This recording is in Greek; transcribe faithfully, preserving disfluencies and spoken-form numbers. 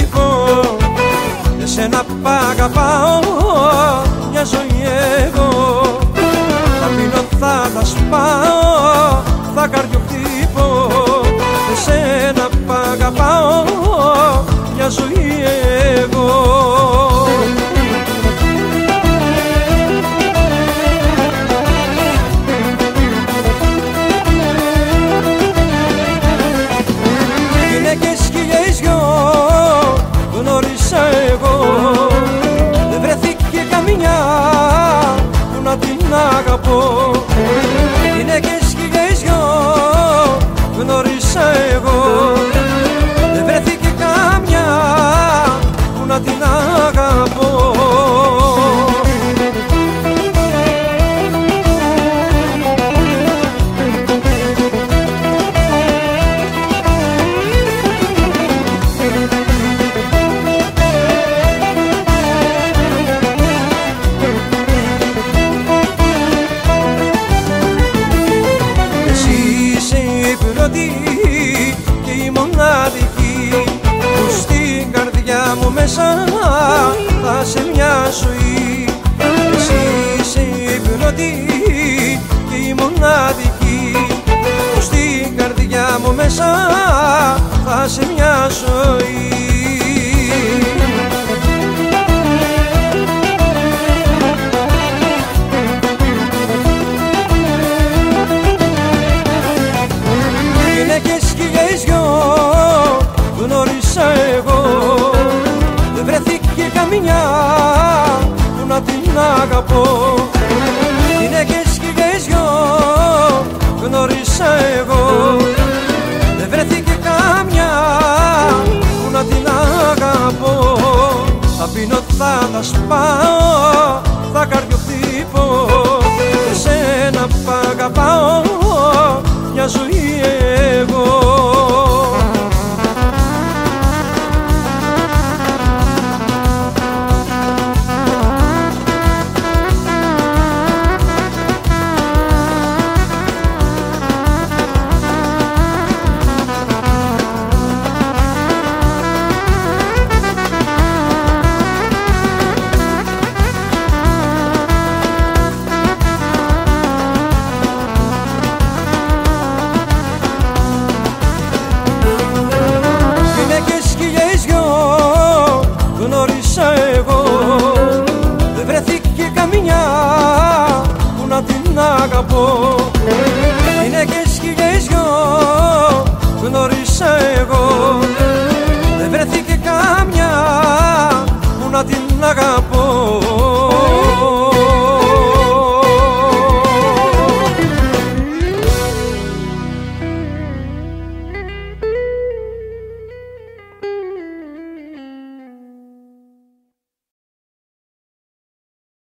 τύπο. Εσένα π' αγαπάω μια ζωή εγώ. Θα πίνω, θα τα σπάω, θα καρδιοχτύπω. Εσένα π' αγαπάω μια ζωή εγώ. Γυναίκες χιλιές δυο γνώρισα εγώ. Δεν βρέθηκε καμιά που να την αγαπώ. Γυναίκες χιλιές δυο γνώρισα εγώ. Δεν βρέθηκε καμιά που να την αγαπώ. Και η μοναδική που στην καρδιά μου μέσα θα σε μια ζωή. Εσύ είσαι η πρώτη και η μοναδική που στην καρδιά μου μέσα θα σε μια ζωή. Γυναίκες χιλιές δυο γνώρισα εγώ. Δεν βρέθηκε καμιά που να την αγαπώ. Γυναίκες χιλιές δυο γνώρισα εγώ. Δεν βρέθηκε καμιά που να την αγαπώ. Θα πίνω, θα τα σπάω,